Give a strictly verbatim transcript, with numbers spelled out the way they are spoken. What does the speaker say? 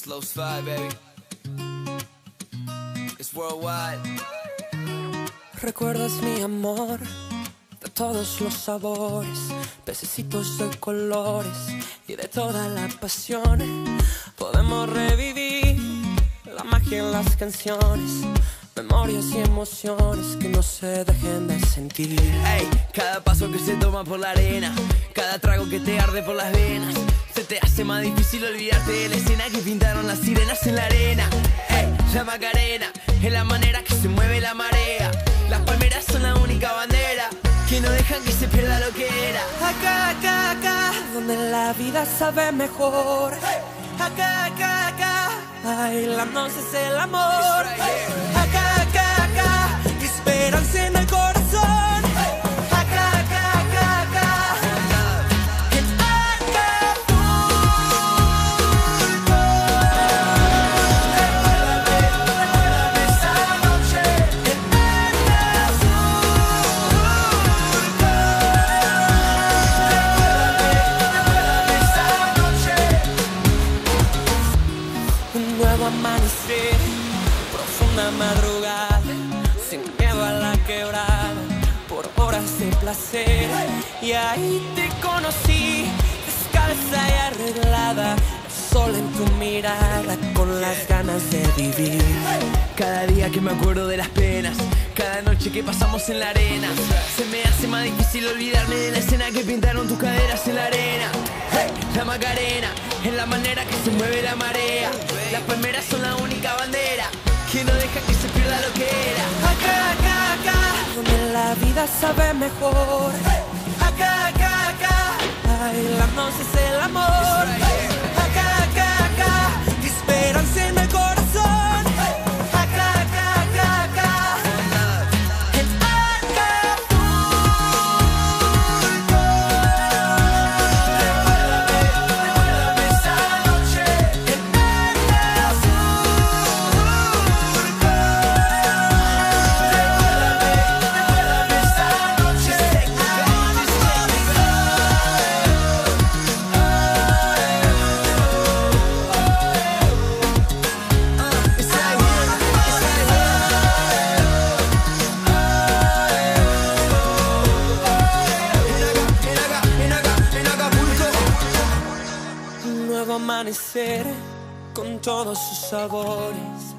Flows five, baby. It's worldwide. Recuerdas mi amor de todos los sabores, pececitos de colores y de toda la pasión. Podemos revivir la magia en las canciones, memorias y emociones que no se dejen de sentir. Ey, cada paso que se toma por la arena, cada trago que te arde por las venas, se te hace más difícil olvidarte de la escena que pintaron las sirenas en la arena. Ey, la Macarena es la manera que se mueve la marea. Las palmeras son la única bandera que no dejan que se pierda lo que era. Acá, acá, acá, donde la vida sabe mejor. Acá, acá, acá, bailándonos es el amor. Acá, acá, acá, esperanza en el corazón. Acá, acá, acá, acá, en Acapulco. Recuérdame esa noche en Acapulco. Recuérdame esa noche. Un nuevo amanecer, profunda madrugada, sin miedo a la quebrada, por horas de placer. Y ahí te conocí, descalza y arreglada, el sol en tu mirada, con las ganas de vivir. Cada día que me acuerdo de las penas, cada noche que pasamos en la arena, se me hace más difícil olvidarme de la escena que pintaron tus caderas en la arena. Hey, la Macarena es la manera que se mueve la marea. Las palmeras son la única bandera que no deja que se pierda lo que era. Acá, acá, acá, donde la vida sabe mejor. Acá, acá, acá, bailándonos es el amor. Acá, acá, acá, esperanza en el corazón. Acá, acá, acá, acá, en Acapulco. Recuérdame, recuérdame esa noche en Acapulco. Recuérdame, recuérdame esa noche en Un nuevo amanecer con todos sus sabores,